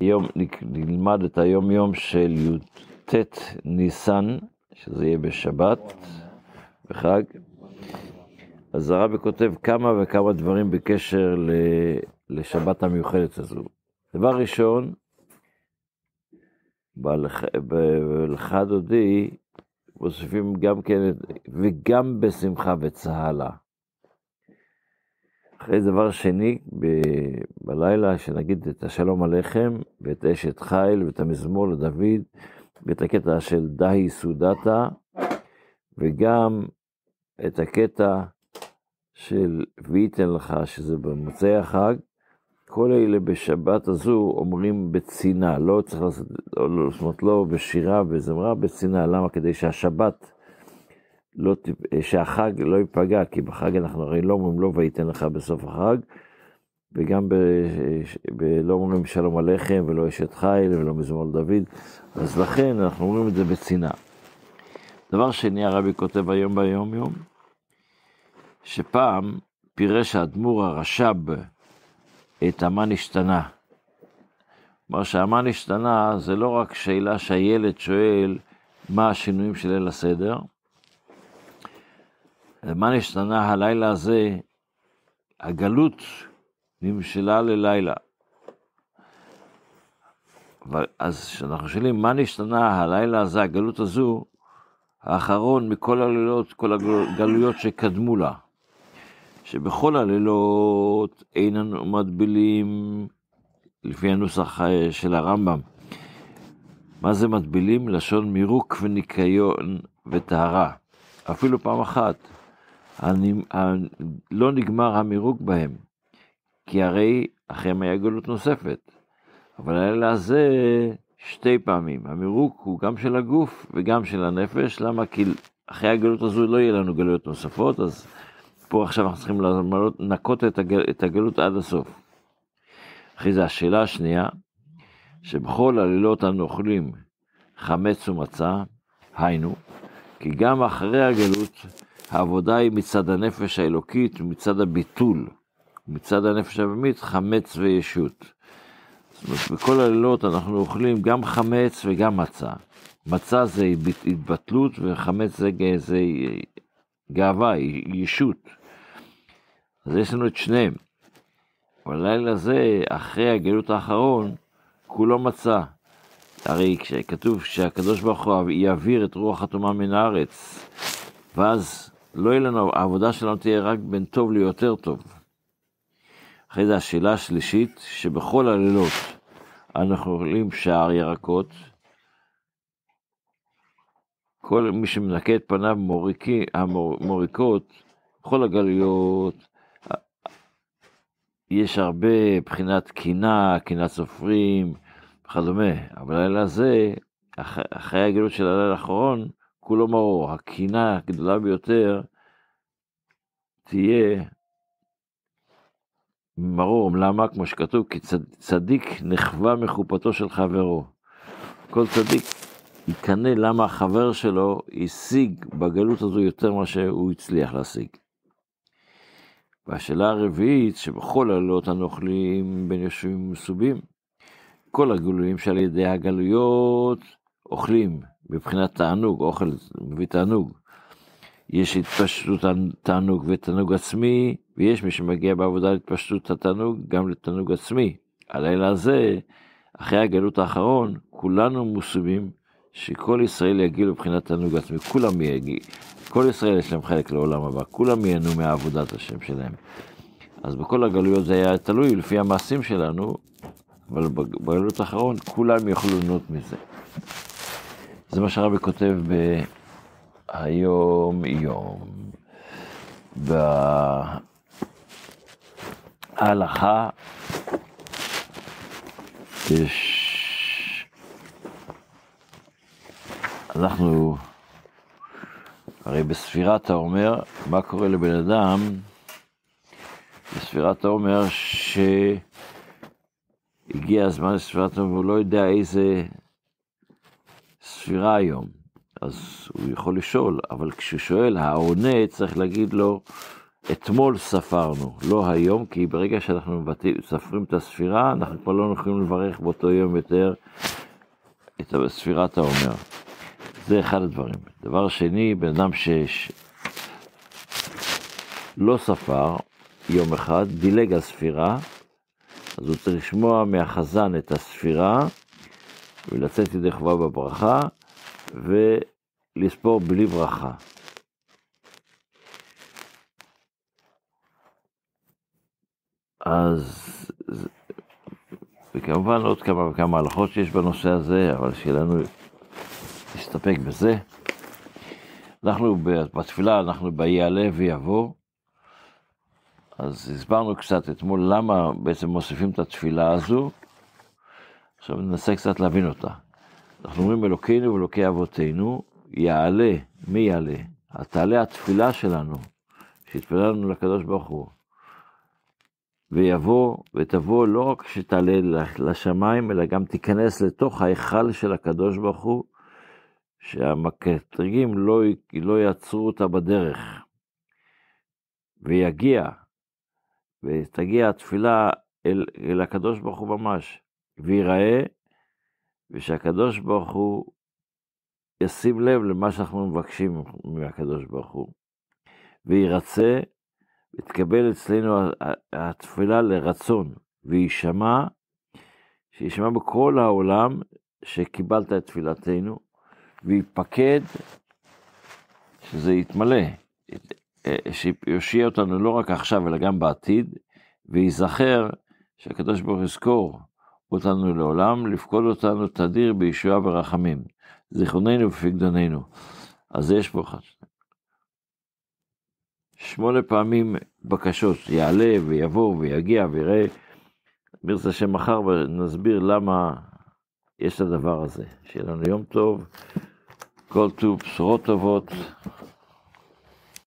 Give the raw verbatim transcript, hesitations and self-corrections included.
היום נלמד את היום יום של י"ט ניסן, שזה יהיה בשבת, בחג. אז הרבי כותב כמה וכמה דברים בקשר לשבת המיוחדת הזו. דבר ראשון, בלכה דודי מוסיפים גם כן, וגם בשמחה וצהלה. אחרי דבר שני, ב- בלילה, שנגיד את השלום עליכם, ואת אשת חיל, ואת המזמור לדוד, ואת הקטע של דהי סודתה, וגם את הקטע של וייתן לך, שזה במוצאי החג. כל אלה בשבת הזו אומרים בצינה, לא צריך לעשות, לא, זאת אומרת, לא בשירה וזמרה, בצינה. למה? כדי שהשבת, לא, שהחג לא ייפגע, כי בחג אנחנו הרי לא אומרים לא וייתן לך בסוף החג, וגם ב, ב, לא אומרים שלום עליכם, ולא אשת חיל, ולא מזמור לדוד, אז לכן אנחנו אומרים את זה בצינה. דבר שני, הרבי כותב היום ביום יום, שפעם פירש האדמו"ר הרש"ב את המה נשתנה. כלומר שהמה נשתנה זה לא רק שאלה שהילד שואל מה השינויים של ליל הסדר, מה נשתנה הלילה הזה, הגלות נמשלה ללילה. אז כשאנחנו שואלים מה נשתנה הלילה הזה, הגלות הזו, האחרון מכל הלילות, כל הגלויות שקדמו לה, שבכל הלילות איננו מטבילים, לפי הנוסח של הרמב"ם. מה זה מטבילים? לשון מירוק וניקיון וטהרה. אפילו פעם אחת. אני, לא נגמר המירוק בהם, כי הרי אחריהם היה גלות נוספת. אבל הלילה הזה שתי פעמים. המירוק הוא גם של הגוף וגם של הנפש. למה? כי אחרי הגלות הזו לא יהיה לנו גלויות נוספות, אז פה עכשיו אנחנו צריכים לנקות את, הגל, את הגלות עד הסוף. אחרי זה השאלה השנייה, שבכל הלילות אנו אוכלים חמץ ומצה, היינו, כי גם אחרי הגלות, העבודה היא מצד הנפש האלוקית ומצד הביטול, מצד הנפש הבאמית, חמץ וישות. זאת אומרת, בכל הלילות אנחנו אוכלים גם חמץ וגם מצה. מצה זה התבטלות וחמץ זה, זה גאווה, ישות. אז יש לנו את שניהם. בלילה הזה, אחרי הגלות האחרון, כולו מצה. הרי כשכתוב שהקדוש ברוך הוא יעביר את רוח הטומאה מן הארץ, ואז לא יהיה לנו, העבודה שלנו תהיה רק בין טוב ליותר טוב. אחרי זה השאלה השלישית, שבכל הלילות אנחנו אוכלים שער ירקות, כל מי שמנקה את פניו מוריקי, המוריקות, בכל הגלויות, יש הרבה בחינת קינה, קינת סופרים, וכדומה. אבל הלילה הזה, אחרי הגלות של הלילה האחרון, כולו מרור. הקינה הגדולה ביותר תהיה מרור. למה? כמו שכתוב, כי צדיק נחווה מחופתו של חברו. כל צדיק יקנה למה החבר שלו השיג בגלות הזו יותר מה שהוא הצליח להשיג. והשאלה הרביעית, שבכל הלילות אנו אוכלים בין יושבים ומסובים, כל הגלויים שעל ידי הגלויות אוכלים, בבחינת תענוג, אוכל מביא תענוג. יש התפשטות תענוג ותענוג עצמי, ויש מי שמגיע בעבודה להתפשטות התענוג, גם לתענוג עצמי. הלילה הזה, אחרי הגלות האחרון, כולנו מוסובים, שכל ישראל יגיעו לבחינת תענוג עצמי, כולם יגיעו. כל ישראל יש להם חלק לעולם הבא, כולם ייהנו מעבודת השם שלהם. אז בכל הגלויות זה היה תלוי לפי המעשים שלנו, אבל בגלות האחרון כולם יוכלו ליהנות מזה. זה מה שהרבי כותב בהיום יום. בהלכה יש... אנחנו... הרי בספירת העומר, מה קורה לבן אדם? בספירת העומר שהגיע הזמן לספירת העומר, והוא לא יודע איזה ספירה היום. אז הוא יכול לשאול, אבל כשהוא שואל, העונה צריך להגיד לו אתמול ספרנו, לא היום, כי ברגע שאנחנו ספרים את הספירה, אנחנו כבר לא יכולים לברך באותו יום יותר את ספירת העומר. זה אחד הדברים. דבר שני, בן אדם שלא ספר יום אחד, דילג על ספירה, אז הוא צריך לשמוע מהחזן את הספירה, ולצאת ידי חובה בברכה, ולספור בלי ברכה. אז, וכמובן עוד כמה וכמה הלכות שיש בנושא הזה, אבל שלנו נסתפק בזה. אנחנו בתפילה, אנחנו ביעלה ויבוא, אז הסברנו קצת אתמול למה בעצם מוסיפים את התפילה הזו, עכשיו ננסה קצת להבין אותה. אנחנו אומרים אלוקינו ואלוקי אבותינו, יעלה, מי יעלה? תעלה התפילה שלנו, שהתפלה לנו לקדוש ברוך הוא. ויבוא, ותבוא לא רק שתעלה לשמיים, אלא גם תיכנס לתוך ההיכל של הקדוש ברוך הוא, שהמקטרגים לא, לא יעצרו אותה בדרך. ויגיע, ותגיע התפילה אל, אל הקדוש ברוך הוא ממש, ויראה, ושהקדוש ברוך הוא ישים לב למה שאנחנו מבקשים מהקדוש ברוך הוא. וירצה, ותקבל אצלנו התפילה לרצון, וישמע, שישמע בכל העולם שקיבלת את תפילתנו, ויפקד, שזה יתמלא, שיושיע אותנו לא רק עכשיו, אלא גם בעתיד, ויזכר שהקדוש ברוך הוא יזכור אותנו לעולם, לפקוד אותנו תדיר בישועה ורחמים, זיכרוננו ופקדוננו. אז יש פה שמונה פעמים בקשות, יעלה ויבוא ויגיע ויראה, ברצה שמחר ונסביר למה יש את הדבר הזה. שיהיה לנו יום טוב, כל טוב, בשורות טובות.